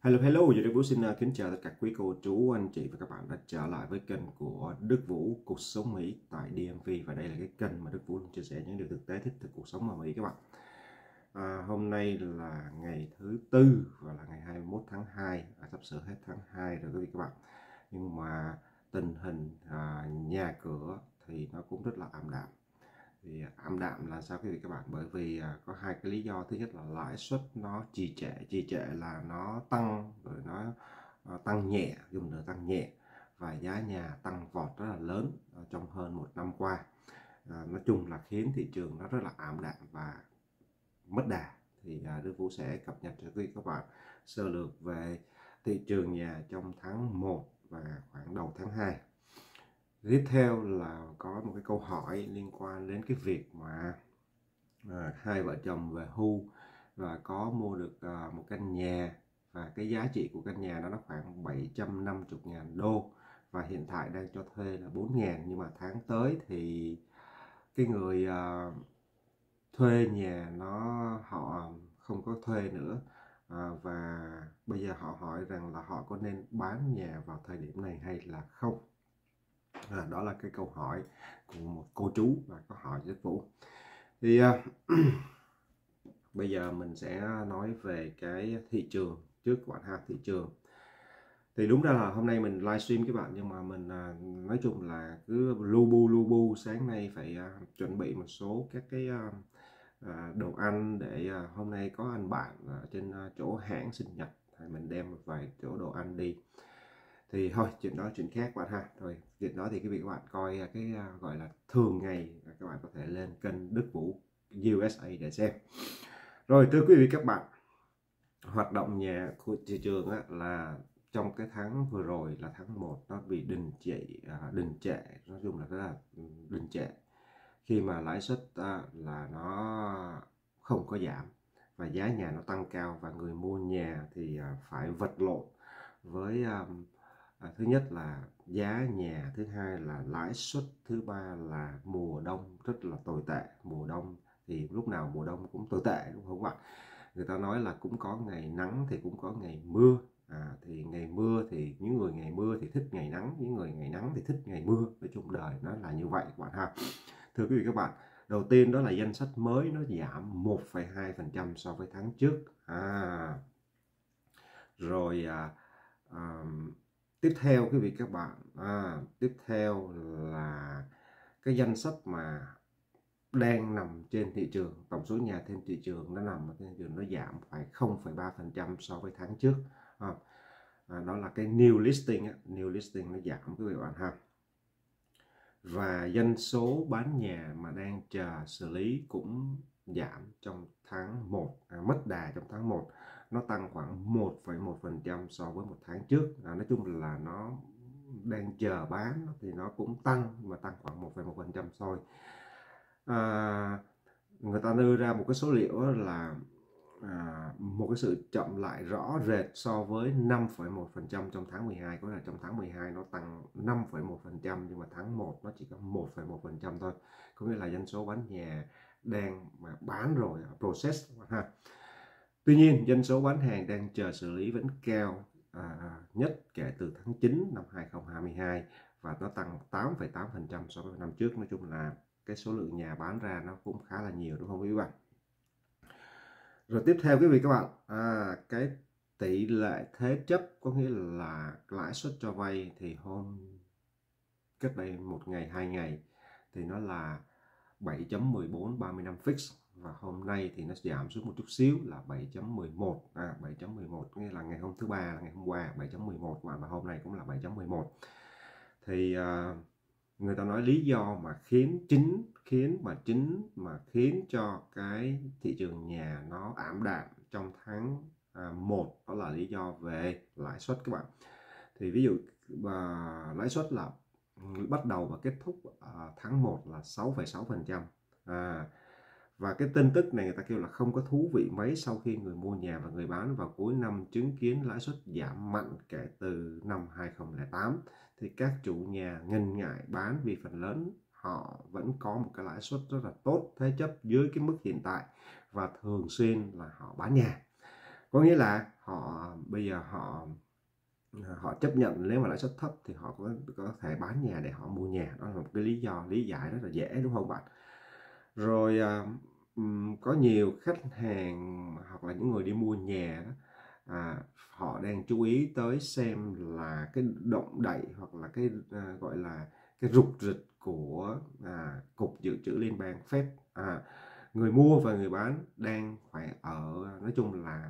Hello, giờ Đức Vũ xin kính chào tất cả quý cô chú, anh chị và các bạn đã trở lại với kênh của Đức Vũ Cuộc Sống Mỹ tại DMV. Và đây là cái kênh mà Đức Vũ chia sẻ những điều thực tế thiết thực cuộc sống ở Mỹ các bạn. Hôm nay là ngày thứ Tư và là ngày 21 tháng 2, sắp sửa hết tháng 2 rồi quý vị các bạn. Nhưng mà tình hình nhà cửa thì nó cũng rất là ảm đạm. Thì ảm đạm là sao quý vị các bạn? Bởi vì có hai cái lý do. Thứ nhất là lãi suất nó trì trệ là nó tăng, rồi nó tăng nhẹ, dùng từ tăng nhẹ, và giá nhà tăng vọt rất là lớn trong hơn một năm qua. Nói chung là khiến thị trường nó rất là ảm đạm và mất đà. Thì Đức Vũ sẽ cập nhật cho quý vị các bạn sơ lược về thị trường nhà trong tháng 1 và khoảng đầu tháng 2. Tiếp theo là có một cái câu hỏi liên quan đến cái việc mà hai vợ chồng về hưu và có mua được một căn nhà, và cái giá trị của căn nhà đó nó khoảng 750.000 đô và hiện tại đang cho thuê là 4.000, nhưng mà tháng tới thì cái người thuê nhà họ không có thuê nữa, và bây giờ họ hỏi rằng là họ có nên bán nhà vào thời điểm này hay là không. Đó là cái câu hỏi của một cô chú và có hỏi với Vũ. Thì bây giờ mình sẽ nói về cái thị trường trước các bạn ha. Thị trường thì đúng ra là hôm nay mình livestream các bạn, nhưng mà mình nói chung là cứ lu bu sáng nay phải chuẩn bị một số các cái đồ ăn để hôm nay có anh bạn ở trên chỗ hãng sinh nhật, thì mình đem một vài chỗ đồ ăn đi. Thì thôi chuyện đó chuyện khác bạn ha. Thôi chuyện đó thì quý vị các bạn coi cái gọi là thường ngày, các bạn có thể lên kênh Đức Vũ USA để xem. Rồi thưa quý vị các bạn, hoạt động nhà của thị trường là trong cái tháng vừa rồi là tháng 1 nó bị đình trệ, nói chung là rất là đình trệ, khi mà lãi suất là nó không có giảm và giá nhà nó tăng cao, và người mua nhà thì phải vật lộn với thứ nhất là giá nhà, thứ hai là lãi suất, thứ ba là mùa đông rất là tồi tệ. Mùa đông thì lúc nào mùa đông cũng tồi tệ, đúng không các bạn? Người ta nói là cũng có ngày nắng thì cũng có ngày mưa. Thì ngày mưa thì những người ngày mưa thì thích ngày nắng, những người ngày nắng thì thích ngày mưa. Nói chung đời nó là như vậy các bạn ha. Thưa quý vị các bạn, đầu tiên đó là danh sách mới nó giảm 1,2% so với tháng trước. Rồi tiếp theo quý vị các bạn, tiếp theo là cái danh sách mà đang nằm trên thị trường, tổng số nhà trên thị trường nó nằm ở trên thị trường nó giảm phải 0,3% so với tháng trước. Đó là cái new listing new listing nó giảm quý vị bạn ha. Và doanh số bán nhà mà đang chờ xử lý cũng giảm trong tháng 1, mất đà trong tháng 1, nó tăng khoảng 1,1% so với một tháng trước. Nói chung là nó đang chờ bán thì nó cũng tăng, mà tăng khoảng 1,1% thôi. Người ta đưa ra một cái số liệu là một cái sự chậm lại rõ rệt so với 5,1% trong tháng 12. Có là trong tháng 12 nó tăng 5,1%, nhưng mà tháng 1 nó chỉ có 1,1% thôi. Có nghĩa là doanh số bán nhà đang mà bán rồi, process ha. Tuy nhiên doanh số bán hàng đang chờ xử lý vẫn cao nhất kể từ tháng 9 năm 2022, và nó tăng 8,8% so với năm trước. Nói chung là cái số lượng nhà bán ra nó cũng khá là nhiều, đúng không quý bạn? Rồi tiếp theo quý vị các bạn, cái tỷ lệ thế chấp, có nghĩa là lãi suất cho vay, thì cách đây một ngày 2 ngày thì nó là 7.14 30 năm fix, và hôm nay thì nó giảm xuống một chút xíu là 7.11. 7.11 nghĩa là ngày hôm thứ ba là ngày hôm qua 7.11 và hôm nay cũng là 7.11. Thì người ta nói lý do mà khiến cho cái thị trường nhà nó ảm đạm trong tháng 1, đó là lý do về lãi suất các bạn. Thì ví dụ lãi suất là bắt đầu và kết thúc tháng 1 là 6,6%. Và cái tin tức này người ta kêu là không có thú vị mấy, sau khi người mua nhà và người bán vào cuối năm chứng kiến lãi suất giảm mạnh kể từ năm 2008. Thì các chủ nhà ngần ngại bán vì phần lớn họ vẫn có một cái lãi suất rất là tốt, thế chấp dưới cái mức hiện tại, và thường xuyên là họ bán nhà. Có nghĩa là họ bây giờ họ chấp nhận nếu mà lãi suất thấp thì họ có thể bán nhà để họ mua nhà. Đó là một cái lý giải rất là dễ, đúng không bạn? Rồi có nhiều khách hàng hoặc là những người đi mua nhà đó, họ đang chú ý tới xem là cái động đậy hoặc là cái gọi là cái rục rịch của Cục Dự trữ Liên bang Fed. Người mua và người bán đang phải nói chung là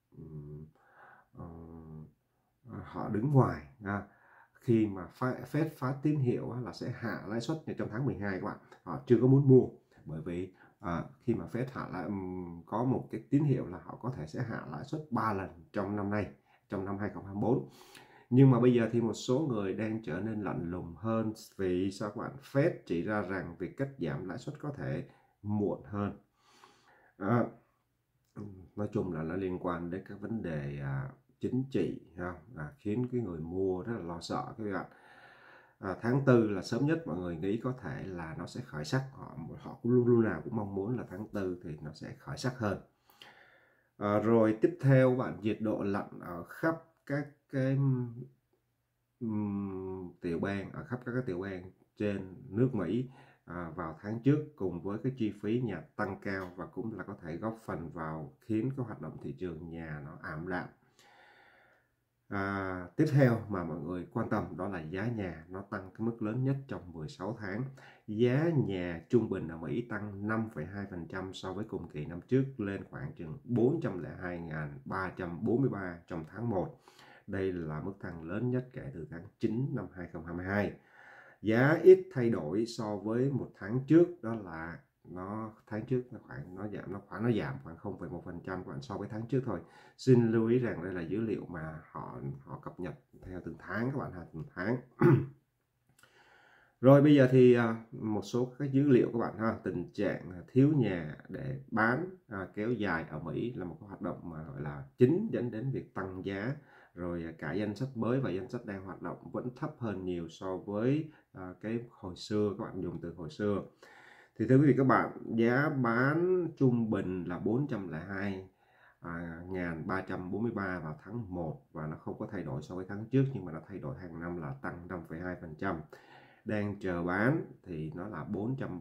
họ đứng ngoài khi mà Fed phát tín hiệu là sẽ hạ lãi suất trong tháng 12 các bạn. Họ chưa có muốn mua, bởi vì khi mà Fed hạ lại có một cái tín hiệu là họ có thể sẽ hạ lãi suất 3 lần trong năm nay, trong năm 2024. Nhưng mà bây giờ thì một số người đang trở nên lạnh lùng hơn. Vì sao các bạn? Fed chỉ ra rằng việc cắt giảm lãi suất có thể muộn hơn. Nói chung là nó liên quan đến các vấn đề chính trị khiến cái người mua rất là lo sợ các bạn. Tháng 4 là sớm nhất mọi người nghĩ có thể là nó sẽ khởi sắc. Họ cũng lúc nào cũng mong muốn là tháng 4 thì nó sẽ khởi sắc hơn. Rồi tiếp theo bạn, nhiệt độ lạnh ở khắp các cái tiểu bang, ở khắp các cái tiểu bang trên nước Mỹ vào tháng trước, cùng với cái chi phí nhà tăng cao, và cũng là có thể góp phần vào khiến cái hoạt động thị trường nhà nó ảm đạm. Tiếp theo mà mọi người quan tâm đó là giá nhà nó tăng cái mức lớn nhất trong 16 tháng. Giá nhà trung bình ở Mỹ tăng 5,2% so với cùng kỳ năm trước, lên khoảng chừng 402.343 trong tháng 1. Đây là mức tăng lớn nhất kể từ tháng 9 năm 2022. Giá ít thay đổi so với một tháng trước, đó là tháng trước nó giảm khoảng 0,1% các bạn, so với tháng trước thôi. Xin lưu ý rằng đây là dữ liệu mà họ cập nhật theo từng tháng các bạn, từng tháng. Rồi bây giờ thì một số các dữ liệu các bạn tình trạng thiếu nhà để bán kéo dài ở Mỹ là một cái hoạt động mà gọi là chính dẫn đến việc tăng giá. Rồi cả danh sách mới và danh sách đang hoạt động vẫn thấp hơn nhiều so với cái hồi xưa, các bạn dùng từ hồi xưa. Thì thưa quý vị các bạn, giá bán trung bình là 402.343 vào tháng 1 và nó không có thay đổi so với tháng trước, nhưng mà nó thay đổi hàng năm là tăng 5,2%. Đang chờ bán thì nó là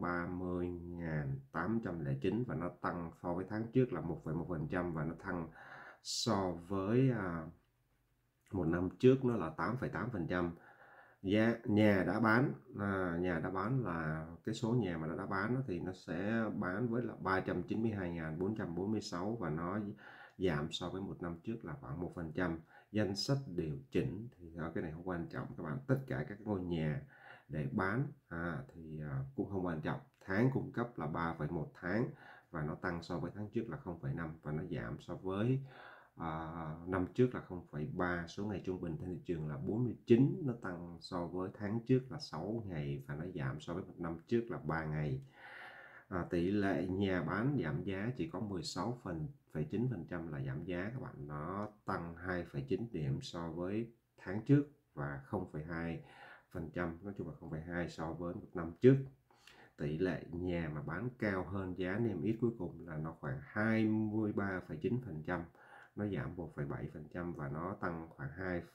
430.809 và nó tăng so với tháng trước là 1,1%, và nó tăng so với một năm trước nó là 8,8%. Giá nhà đã bán là cái số nhà mà nó đã bán thì nó sẽ bán với là 392.446 và nó giảm so với một năm trước là khoảng 1%. Danh sách điều chỉnh thì cái này không quan trọng các bạn, tất cả các ngôi nhà để bán thì cũng không quan trọng. Tháng cung cấp là 3,1 tháng và nó tăng so với tháng trước là 0,5 và nó giảm so với năm trước là 0,3. Số ngày trung bình trên thị trường là 49, nó tăng so với tháng trước là 6 ngày và nó giảm so với một năm trước là 3 ngày. Tỷ lệ nhà bán giảm giá chỉ có 16,9% là giảm giá các bạn, nó tăng 2,9 điểm so với tháng trước và 0,2%, nói chung là 0,2 so với một năm trước. Tỷ lệ nhà mà bán cao hơn giá niêm yết cuối cùng là nó khoảng 23,9%, nó giảm 1,7% và nó tăng khoảng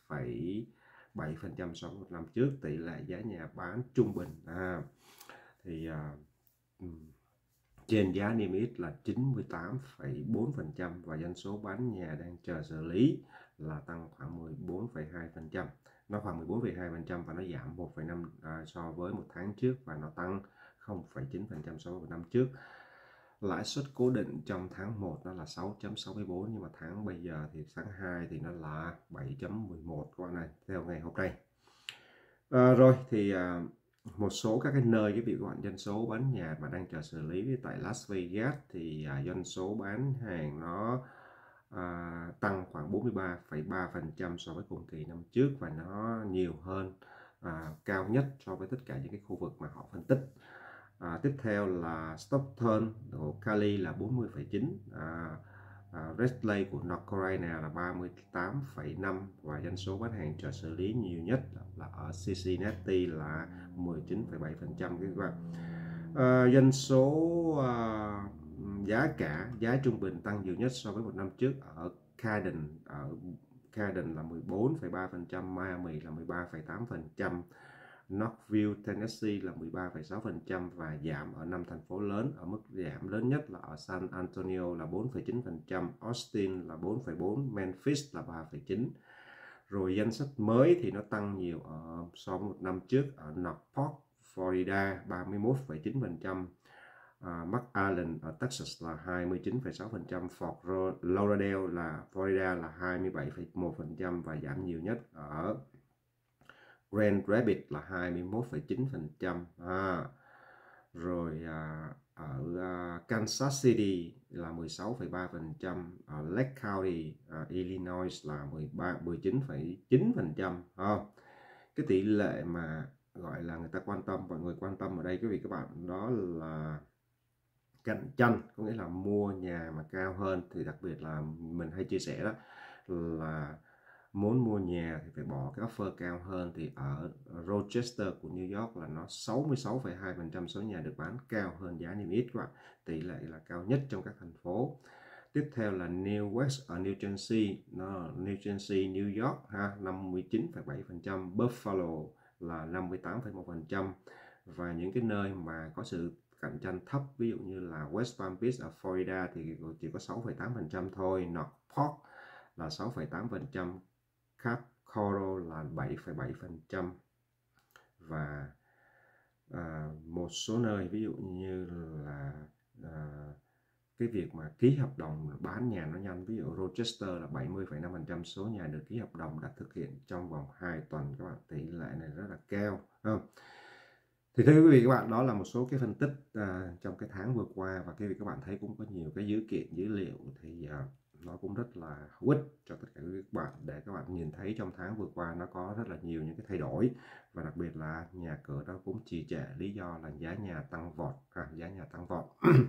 2,7% so với một năm trước. Tỷ lệ giá nhà bán trung bình trên giá niêm yết là 98,4% và doanh số bán nhà đang chờ xử lý là tăng khoảng 14,2%. Nó khoảng 14,2% và nó giảm 1,5 so với một tháng trước và nó tăng 0,9% so với một năm trước. Lãi suất cố định trong tháng 1 nó là 6,64, nhưng mà bây giờ thì tháng 2 thì nó là 7,11 các bạn này, theo ngày hôm nay. Rồi thì một số các cái nơi cái bạn doanh số bán nhà mà đang chờ xử lý tại Las Vegas thì doanh số bán hàng nó tăng khoảng 43,3% so với cùng kỳ năm trước và nó nhiều hơn, cao nhất so với tất cả những cái khu vực mà họ phân tích. Tiếp theo là Stockton của Cali là 40,9, Red Lake của North Carolina là 38,5 và doanh số bán hàng chờ xử lý nhiều nhất là ở Cincinnati là 19,7% các bạn. Doanh số giá trung bình tăng nhiều nhất so với một năm trước ở Cadence ở Cadence là 14,3%, Miami là 13,8%, Knoxville, Tennessee là 13,6% và giảm ở 5 thành phố lớn. Ở mức giảm lớn nhất là ở San Antonio là 4,9%, Austin là 4,4%, Memphis là 3,9%. Rồi danh sách mới thì nó tăng nhiều so với một năm trước. Ở Norfolk, Florida 31,9%, McAllen ở Texas là 29,6%, Fort Lauderdale là Florida là 27,1% và giảm nhiều nhất ở Grand Rapids là 21,9%. Rồi ở Kansas City là 16,3%, ở Lake County, Illinois là 19,9%. Cái tỷ lệ mà gọi là người ta quan tâm, mọi người quan tâm ở đây quý vị các bạn, đó là cạnh tranh, có nghĩa là mua nhà mà cao hơn. Thì đặc biệt là mình hay chia sẻ đó là muốn mua nhà thì phải bỏ cái offer cao hơn. Thì ở Rochester của New York là nó 66,2% số nhà được bán cao hơn giá niêm yết các bạn, tỷ lệ là cao nhất trong các thành phố. Tiếp theo là New West ở New Jersey, New Jersey, New York 59,7%, Buffalo là 58,1%, và những cái nơi mà có sự cạnh tranh thấp, ví dụ như là West Palm Beach ở Florida thì chỉ có 6,8% thôi, Norfolk là 6,8%, Cape Coral là 7,7%, và một số nơi ví dụ như là cái việc mà ký hợp đồng bán nhà nó nhanh, ví dụ Rochester là 70,5% số nhà được ký hợp đồng đã thực hiện trong vòng 2 tuần các bạn, tỷ lệ này rất là cao, không? Thì thưa quý vị các bạn, đó là một số cái phân tích trong cái tháng vừa qua, và quý vị các bạn thấy cũng có nhiều cái dữ kiện, dữ liệu thì nó cũng rất là hữu ích cho tất cả các bạn, để các bạn nhìn thấy trong tháng vừa qua nó có rất là nhiều những cái thay đổi, và đặc biệt là nhà cửa nó cũng trì trệ, lý do là giá nhà tăng vọt, giá nhà tăng vọt.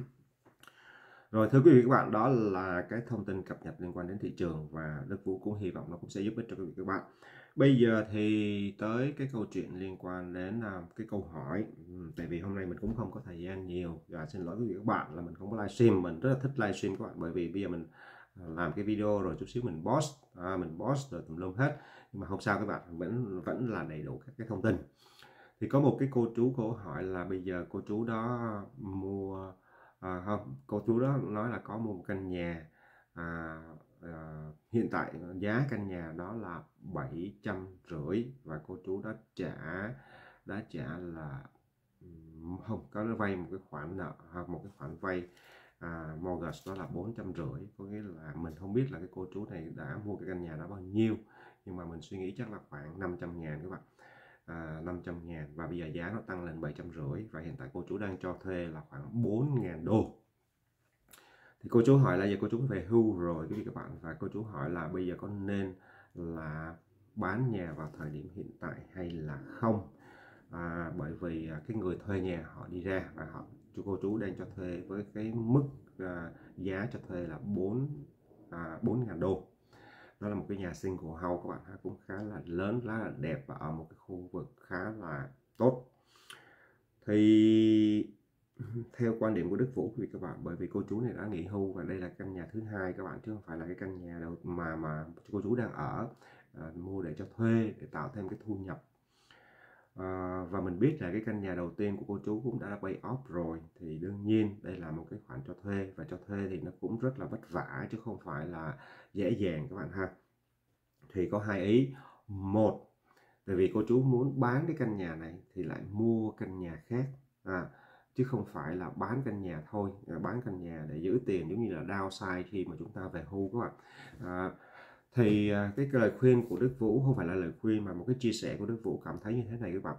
Rồi thưa quý vị các bạn, đó là cái thông tin cập nhật liên quan đến thị trường, và Đức Vũ cũng hy vọng nó cũng sẽ giúp ích cho quý vị các bạn. Bây giờ thì tới cái câu chuyện liên quan đến cái câu hỏi. Tại vì hôm nay mình cũng không có thời gian nhiều, và xin lỗi quý vị các bạn là mình không có livestream. Mình rất là thích livestream các bạn, bởi vì bây giờ mình làm cái video rồi chút xíu mình post rồi tùm lum hết, nhưng mà không sao các bạn, vẫn là đầy đủ các cái thông tin. Thì có một cái cô chú cô hỏi là bây giờ cô chú đó mua không, cô chú đó nói là có mua một căn nhà, hiện tại giá căn nhà đó là 750, và cô chú đó đã trả là không có vay một cái khoản nợ hoặc một cái khoản vay mortgage đó là 450. Có nghĩa là mình không biết là cái cô chú này đã mua cái căn nhà đó bao nhiêu, nhưng mà mình suy nghĩ chắc là khoảng 500.000 các bạn. 500.000, và bây giờ giá nó tăng lên 750, và hiện tại cô chú đang cho thuê là khoảng 4.000 đô. Thì cô chú hỏi là giờ cô chú về hưu rồi quý vị các bạn, và cô chú hỏi là bây giờ có nên là bán nhà vào thời điểm hiện tại hay là không, bởi vì cái người thuê nhà họ đi ra, và cô chú đang cho thuê với cái mức giá cho thuê là 4.000 đô. Đó là một cái nhà single house các bạn, cũng khá là lớn, khá là đẹp, và ở một cái khu vực khá là tốt. Thì theo quan điểm của Đức Vũ quý vị các bạn, bởi vì cô chú này đã nghỉ hưu và đây là căn nhà thứ hai các bạn, chứ không phải là cái căn nhà đầu mà cô chú đang ở, mua để cho thuê để tạo thêm cái thu nhập. Và mình biết là cái căn nhà đầu tiên của cô chú cũng đã pay off rồi, thì đương nhiên đây là một cái khoản cho thuê, và cho thuê thì nó cũng rất là vất vả chứ không phải là dễ dàng các bạn ha. Thì có hai ý. Một, bởi vì cô chú muốn bán cái căn nhà này thì lại mua căn nhà khác, chứ không phải là bán căn nhà thôi, bán căn nhà để giữ tiền, giống như là downside khi mà chúng ta về hưu các bạn. Thì cái lời khuyên của Đức Vũ không phải là lời khuyên mà một cái chia sẻ của Đức Vũ cảm thấy như thế này các bạn,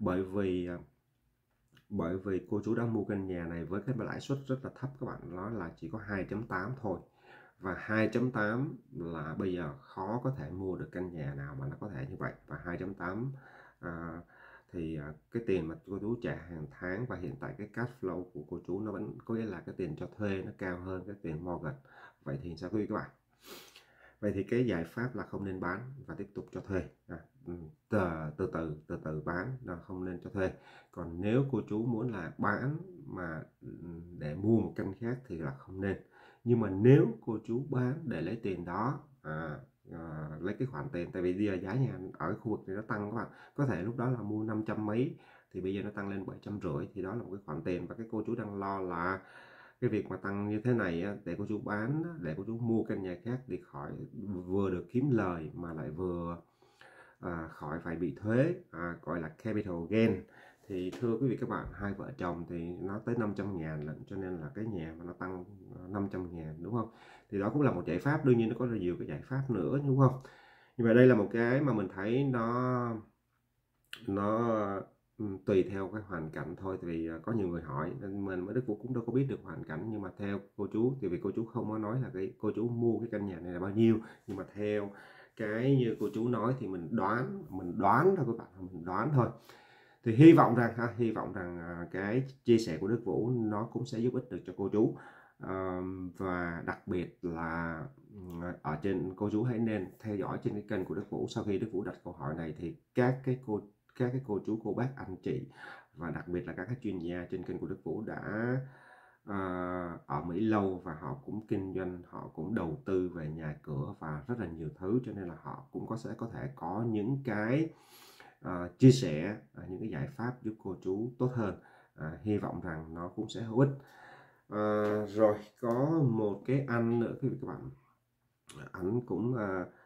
bởi vì cô chú đã mua căn nhà này với cái lãi suất rất là thấp các bạn, nó là chỉ có 2.8 thôi, và 2.8 là bây giờ khó có thể mua được căn nhà nào mà nó có thể như vậy. Và 2.8 thì cái tiền mà cô chú trả hàng tháng, và hiện tại cái cash flow của cô chú nó vẫn có nghĩa là cái tiền cho thuê nó cao hơn cái tiền mortgage. Vậy thì sao quý vị các bạn? Vậy thì cái giải pháp là không nên bán và tiếp tục cho thuê, từ từ bán, không nên cho thuê. Còn nếu cô chú muốn là bán mà để mua một căn khác thì là không nên. Nhưng mà nếu cô chú bán để lấy tiền đó lấy cái khoản tiền, tại vì bây giờ giá nhà ở khu vực này nó tăng các bạn, có thể lúc đó là mua 500 mấy thì bây giờ nó tăng lên 750, thì đó là một cái khoản tiền. Và cái cô chú đang lo là cái việc mà tăng như thế này á, để cô chú bán, để cô chú mua căn nhà khác để khỏi vừa được kiếm lời mà lại vừa khỏi phải bị thuế, gọi là capital gain. Thì thưa quý vị các bạn, hai vợ chồng thì nó tới 500.000 lận, cho nên là cái nhà mà nó tăng 500.000 đúng không, thì đó cũng là một giải pháp. Đương nhiên nó có rất nhiều cái giải pháp nữa đúng không, nhưng mà đây là một cái mà mình thấy nó tùy theo cái hoàn cảnh thôi. Thì có nhiều người hỏi nên mình mới Đức Vũ cũng đâu có biết được hoàn cảnh, nhưng mà theo cô chú thì vì cô chú không có nói là cái cô chú mua cái căn nhà này là bao nhiêu, nhưng mà theo cái như cô chú nói thì mình đoán thôi các bạn, mình đoán thôi. Thì hy vọng rằng cái chia sẻ của Đức Vũ nó cũng sẽ giúp ích được cho cô chú. Và đặc biệt là ở trên, cô chú hãy nên theo dõi trên cái kênh của Đức Vũ. Sau khi Đức Vũ đặt câu hỏi này thì các cái cô chú, cô bác, anh chị và đặc biệt là các chuyên gia trên kênh của Đức Vũ đã ở Mỹ lâu, và họ cũng kinh doanh, họ cũng đầu tư về nhà cửa và rất là nhiều thứ, cho nên là họ cũng sẽ có thể có những cái chia sẻ những cái giải pháp giúp cô chú tốt hơn. Hy vọng rằng nó cũng sẽ hữu ích. Rồi có một cái anh nữa quý vị các bạn, ảnh cũng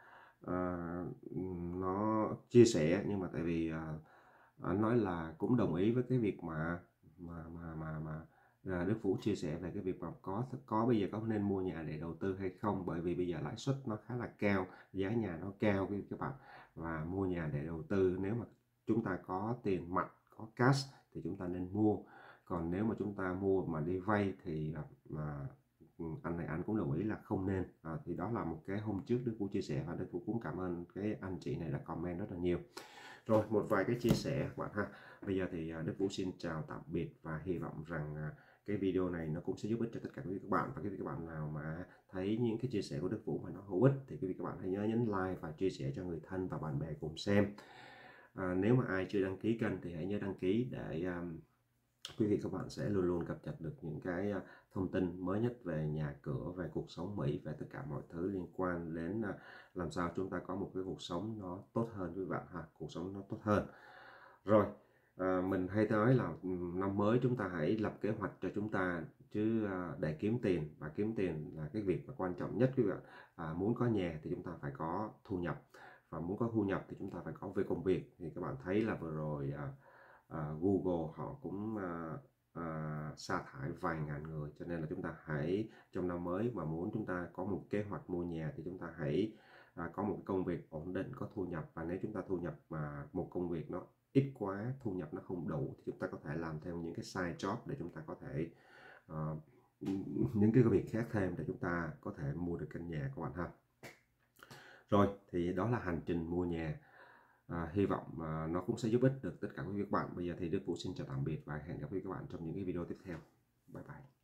nó chia sẻ, nhưng mà tại vì anh nói là cũng đồng ý với cái việc mà Đức Vũ chia sẻ về cái việc mà có bây giờ có nên mua nhà để đầu tư hay không, bởi vì bây giờ lãi suất nó khá là cao, giá nhà nó cao các bạn, và mua nhà để đầu tư, nếu mà chúng ta có tiền mặt, có cash thì chúng ta nên mua. Còn nếu mà chúng ta mua mà đi vay thì anh này anh cũng đồng ý là không nên. Thì đó là một cái hôm trước Đức Vũ chia sẻ, và Đức Vũ cũng cảm ơn cái anh chị này đã comment rất là nhiều. Rồi một vài cái chia sẻ các bạn ha. Bây giờ thì Đức Vũ xin chào tạm biệt, và hy vọng rằng cái video này nó cũng sẽ giúp ích cho tất cả quý vị các bạn. Và quý vị các bạn nào mà thấy những cái chia sẻ của Đức Vũ mà nó hữu ích thì quý vị các bạn hãy nhớ nhấn like và chia sẻ cho người thân và bạn bè cùng xem. Nếu mà ai chưa đăng ký kênh thì hãy nhớ đăng ký để quý vị các bạn sẽ luôn luôn cập nhật được những cái thông tin mới nhất về nhà cửa, về cuộc sống Mỹ, về tất cả mọi thứ liên quan đến làm sao chúng ta có một cái cuộc sống nó tốt hơn quý bạn ha, cuộc sống nó tốt hơn. Rồi mình hay nói là năm mới chúng ta hãy lập kế hoạch cho chúng ta, chứ để kiếm tiền, và kiếm tiền là cái việc mà quan trọng nhất quý bạn. Muốn có nhà thì chúng ta phải có thu nhập, và muốn có thu nhập thì chúng ta phải có về công việc. Thì các bạn thấy là vừa rồi Google họ cũng sa thải vài ngàn người, cho nên là chúng ta hãy trong năm mới mà muốn chúng ta có một kế hoạch mua nhà thì chúng ta hãy có một công việc ổn định, có thu nhập. Và nếu chúng ta thu nhập mà một công việc nó ít quá, thu nhập nó không đủ, thì chúng ta có thể làm thêm những cái side job để chúng ta có thể những cái việc khác thêm để chúng ta có thể mua được căn nhà của bạn ha. Rồi thì đó là hành trình mua nhà. Hy vọng nó cũng sẽ giúp ích được tất cả quý vị các bạn. Bây giờ thì Đức Vũ xin chào tạm biệt và hẹn gặp quý vị các bạn trong những cái video tiếp theo. Bye bye.